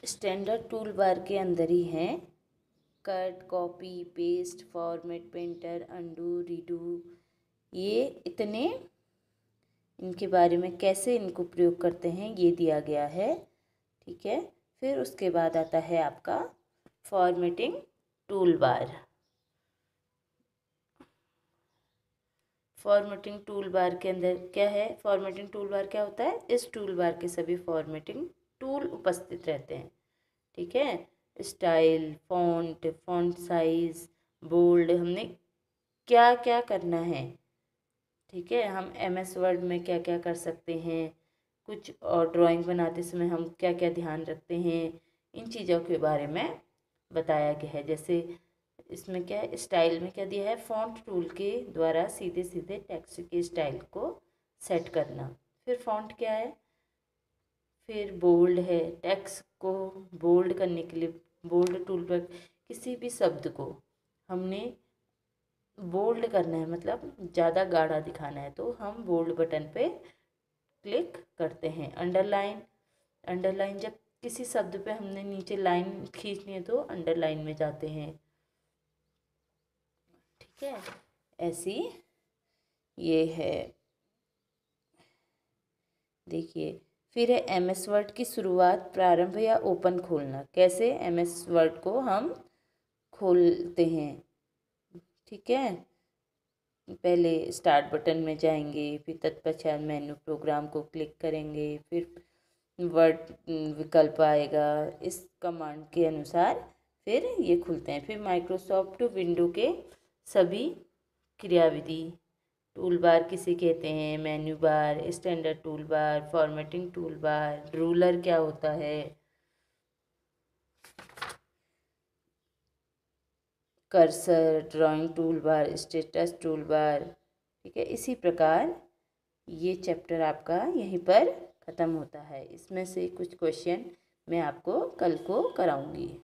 Standard tool bar के अंदर ही हैं cut, copy, paste, format, painter, undo, redo. ये इतने इनके बारे में कैसे इनको प्रयोग करते हैं ये दिया गया है। ठीक है, फिर उसके बाद आता है आपका formatting tool bar. Formatting tool bar के अंदर क्या है? फॉर्मेटिंग टूल बार क्या होता है? इस टूल बार के सभी फॉर्मेटिंग टूल उपस्थित रहते हैं। ठीक है, style, font, font size, bold, हमने क्या क्या करना है। ठीक है, हम MS वर्ड में क्या क्या कर सकते हैं, कुछ और ड्राइंग बनाते समय हम क्या क्या ध्यान रखते हैं, इन चीज़ों के बारे में बताया गया है। जैसे इसमें क्या है, स्टाइल में क्या दिया है, फॉन्ट टूल के द्वारा सीधे सीधे टेक्स्ट के स्टाइल को सेट करना। फिर फॉन्ट क्या है, फिर बोल्ड है, टेक्स्ट को बोल्ड करने के लिए बोल्ड टूल पर किसी भी शब्द को हमने बोल्ड करना है, मतलब ज़्यादा गाढ़ा दिखाना है तो हम बोल्ड बटन पे क्लिक करते हैं। अंडरलाइन, अंडरलाइन जब किसी शब्द पे हमने नीचे लाइन खींचनी है तो अंडरलाइन में जाते हैं। ठीक है, ऐसी ये है। देखिए, फिर है MS वर्ड की शुरुआत, प्रारंभ या ओपन खोलना। कैसे MS वर्ड को हम खोलते हैं? ठीक है, पहले स्टार्ट बटन में जाएंगे, फिर तत्पश्चात मेन्यू प्रोग्राम को क्लिक करेंगे, फिर वर्ड विकल्प आएगा, इस कमांड के अनुसार फिर ये खुलते हैं। फिर माइक्रोसॉफ्ट विंडो के सभी क्रियाविधि, टूल बार किसे कहते हैं, menu bar, standard tool bar, formatting tool bar, ruler क्या होता है, cursor, drawing tool bar, status tool bar. ठीक है, इसी प्रकार ये चैप्टर आपका यहीं पर ख़त्म होता है। इसमें से कुछ क्वेश्चन मैं आपको कल को कराऊंगी।